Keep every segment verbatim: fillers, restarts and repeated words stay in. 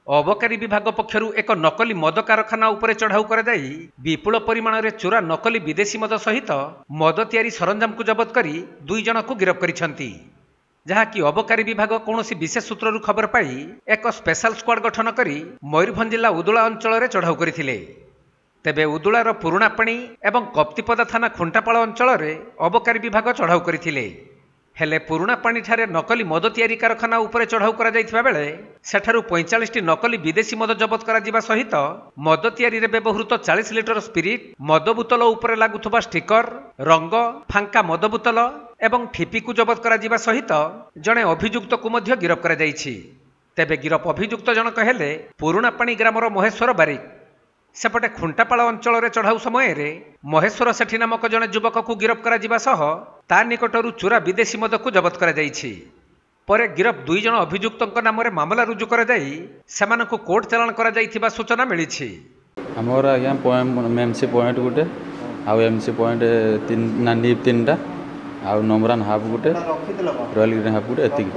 अबकारी विभाग पक्षरु एक नकली मद कारखाना उपरे चढ़ाऊ कर विपुल परिमाण में चोरा नकली विदेशी मद सहित मद तैयारी सरंजाम को जबत कर दुई जन को गिरफ्त करिसेंती। जहाँकि अबकारी विभाग कौन विशेष सूत्रु खबर पाई एक स्पेशल स्क्वाड गठन कर मयूरभंज जिला उदुला अंचल में चढ़ाऊ करथिले। तेबे उदुलार पुराणा पाणी एवं कप्तिपदा थाना खुंटापाल अंचल में अबकारी विभाग चढ़ाऊ करथिले। हेले पुराणा पाणी ठारे नकली मद तैयारी कारखाना उपरे चढ़ाऊ करा जायथिबा बेले सेठारु पैंतालीस टी नकली विदेशी मद जबत करा जिबा सहित मद तैयारी रे व्यवहृत चालीस लिटर स्पिरिट, मद बोतल उपरे लागुथबा स्टिकर, रंग, फांका मद बोतल एवं ठिपी को जबत करा जिबा सहित जणे अभियुक्त को मध्य गिरफ करा जायछि। तेबे गिरफ अभियुक्त जनक हेले पुराणा पाणी ग्रामर महेश्वर बारिक। सेपटे खुंटापाल अंचल में चढ़ाऊ समय महेश्वर सेठी नामक जड़े युवक को गिरफ करा जिबा सह ता निकटरू चोरा विदेशी मद को जबत करा जायछि। परे गिरफ दुई जन अभियुक्तों नाम रे मामला रुजु करा जाई सेमानकु कोर्ट चालान करा जायथिबा सूचना मिलिछि। हमर आज्ञा पॉइंट एमसी पॉइंट गुटे आउ एमसी पॉइंट तीन ना नीब तीनटा आउ नंबरान हाफ गुटे रॉयल ग्रीन हाफ गुटे एतिक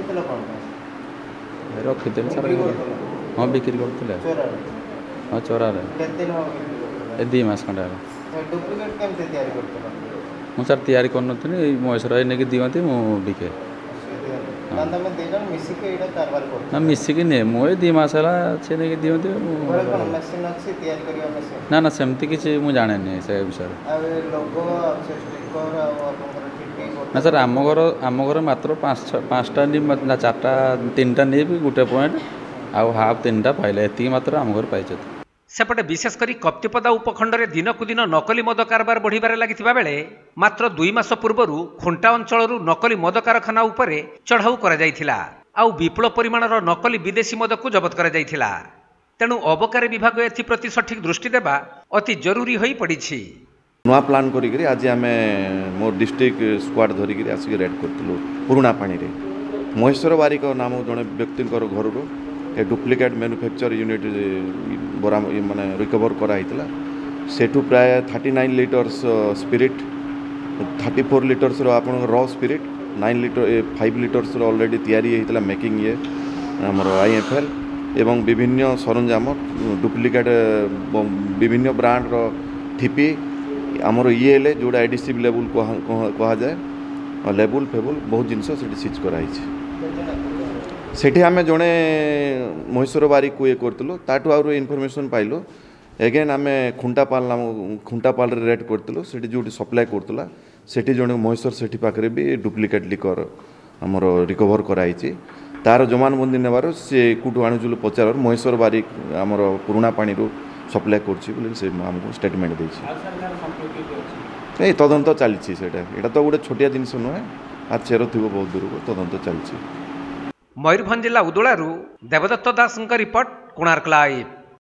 रखिते सर हां बिक्री करथिले। हाँ चोरा ए दी मास खंडा डुप्लिकेट केमते तैयारी करथला मु सर तैयारी करनथि महेश्वर ने कि दिवंती मु बिके नंदा में देजन मिसी के एटा कारबार कर ना मिसी के ने मु दी मास हला छे ने कि दिवंती मु मशीन अछि तैयारी करिया मशीन ना ना सेमति किछि मु जाने नै से विषय आ लोगो से स्टिकर आ आपनकर टिपी ना सर आम घर आम घर मात्र पाँच पाँचटा नि ना चारटा तीनटा ने भी गुटे पॉइंट आउ हाफ तीनटा पाइले एति मात्र आम घर पाइछत। सेपटे विशेषकर कप्तिपदा उपखंड में दिन को दिन नकली मद कारबार बढ़िबार लागिथिबा बेले मात्र दुई मास पूर्व खुंटा अंचल नकली मद कारखाना उपरे चढ़ाऊ करा जायथिला आउ विपुल परिमाणर नकली विदेशी मद को जबत करा जायथिला। तेणु अबकारी विभाग एथिप्रति सठिक दृष्टि देबा अति जरूरी होई पड़िछि। नुआ प्लान करी आज आमे मोर डिस्ट्रिक्ट स्क्वाड धरिक आसिक रेड करथिलु पुराणा पानी रे महेश्वर बारिक नाम जड़े व्यक्ति घर ए डुप्लिकेट मैन्युफैक्चर यूनिट बरा माने रिकवर कराइला सेठू प्राय thirty nine litres spirit thirty four litres आपन raw spirit nine litre five litres already तैयारी होता मेकिंग ये आमर आई एफ एल एवं विभिन्न सरंजाम डुप्लिकेट विभिन्न ब्रांड रो ठिपी आमर ई एल जोड़ा एडिसिव लेवल कहा जाए लेवल फेबुल बहुत जिनस सीज कराई सेठी आमे जड़े महेश्वर बारिक को ये करतलो ताटू आउर इनफॉरमेशन पाइलो एगेन आमे खुंटापाल नाम खुंटापाल रे रेड करतलो सेठी जोटी सप्लाई करतला सेठी जड़े महेश्वर सेठी पाखरे भी डुप्लिकेट लिकर हमर रिकवर कराई तार जमानबंदी नेबार से कुटू आणुजुल पचार महेश्वर बारिक हमर पुराणा पानी रो सप्लाई करछि बोले से हमको स्टेटमेंट देछि ए तदंत चलछि सेटा एटा तो गोटे छोटिया जिनिस नहे आ चेरो थिबो बहुत दूर को तदंत चलछि। मयूरभंज जिला उदुलारू देवदत्त दास रिपोर्ट कोणार्क लाइव।